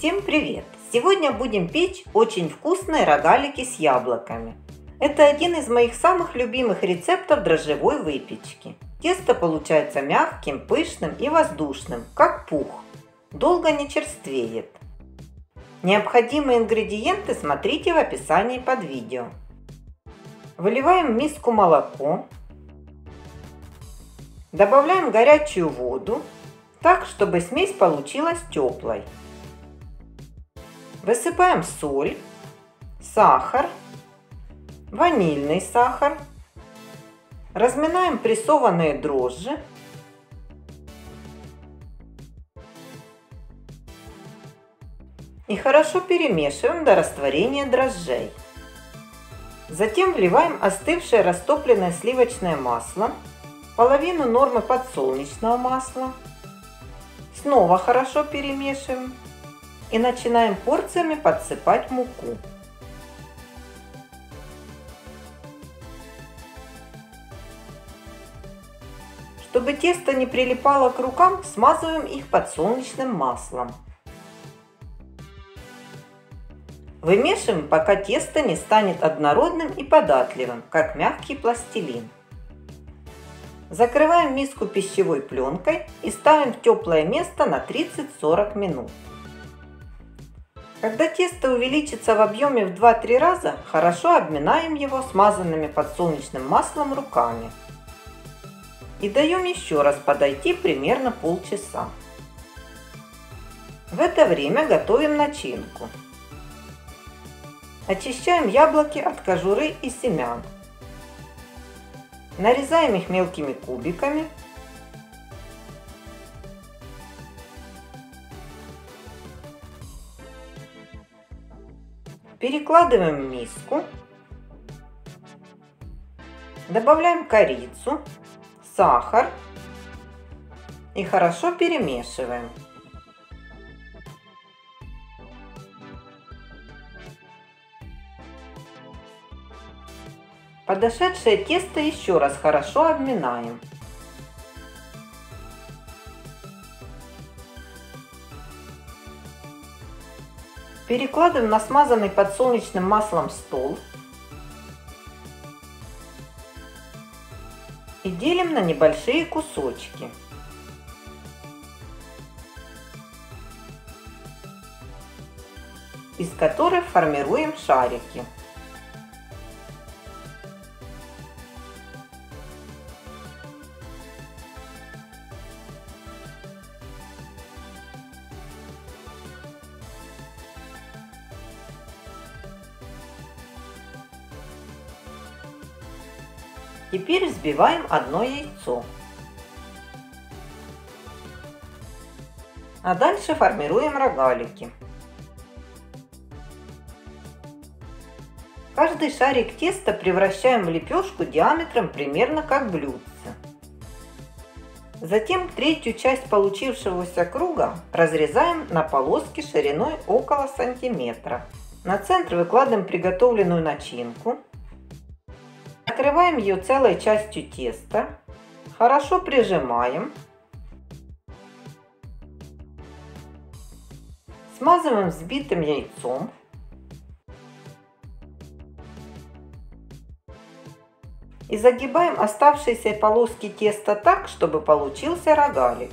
Всем привет! Сегодня будем печь очень вкусные рогалики с яблоками. Это один из моих самых любимых рецептов дрожжевой выпечки. Тесто получается мягким, пышным и воздушным, как пух. Долго не черствеет. Необходимые ингредиенты смотрите в описании под видео. Выливаем в миску молоко. Добавляем горячую воду, так, чтобы смесь получилась теплой. Высыпаем соль, сахар, ванильный сахар. Разминаем прессованные дрожжи. И хорошо перемешиваем до растворения дрожжей. Затем вливаем остывшее растопленное сливочное масло, половину нормы подсолнечного масла. Снова хорошо перемешиваем и начинаем порциями подсыпать муку. Чтобы тесто не прилипало к рукам, смазываем их подсолнечным маслом. Вымешиваем, пока тесто не станет однородным и податливым, как мягкий пластилин. Закрываем миску пищевой пленкой и ставим в теплое место на 30-40 минут. Когда тесто увеличится в объеме в 2-3 раза, хорошо обминаем его смазанными подсолнечным маслом руками. И даем еще раз подойти примерно полчаса. В это время готовим начинку. Очищаем яблоки от кожуры и семян. Нарезаем их мелкими кубиками. Перекладываем в миску. Добавляем корицу, сахар и хорошо перемешиваем. Подошедшее тесто еще раз хорошо обминаем. Перекладываем на смазанный подсолнечным маслом стол и делим на небольшие кусочки. Из которых формируем шарики. Теперь взбиваем одно яйцо. А дальше формируем рогалики. Каждый шарик теста превращаем в лепешку диаметром примерно как блюдце. Затем третью часть получившегося круга разрезаем на полоски шириной около сантиметра. На центр выкладываем приготовленную начинку. Накрываем ее целой частью теста, хорошо прижимаем, смазываем взбитым яйцом и загибаем оставшиеся полоски теста так, чтобы получился рогалик.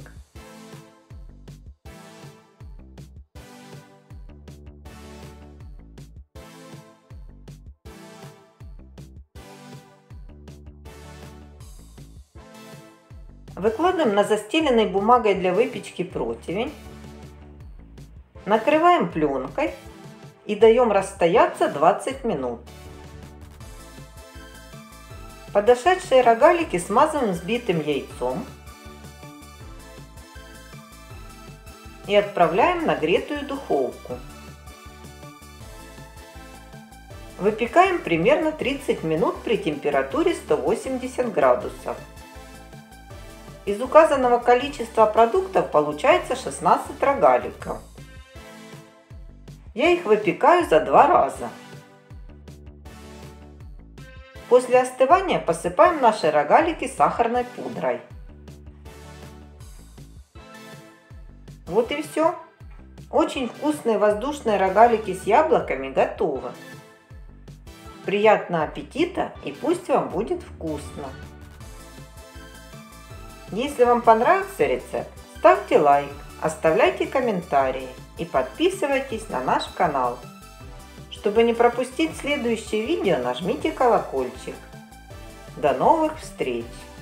Выкладываем на застеленный бумагой для выпечки противень, накрываем пленкой и даем расстояться 20 минут. Подошедшие рогалики смазываем взбитым яйцом и отправляем в нагретую духовку. Выпекаем примерно 30 минут при температуре 180 градусов. Из указанного количества продуктов получается 16 рогаликов. Я их выпекаю за 2 раза. После остывания посыпаем наши рогалики сахарной пудрой. Вот и все. Очень вкусные воздушные рогалики с яблоками готовы. Приятного аппетита и пусть вам будет вкусно! Если вам понравился рецепт, ставьте лайк, оставляйте комментарии и подписывайтесь на наш канал. Чтобы не пропустить следующее видео, нажмите колокольчик. До новых встреч!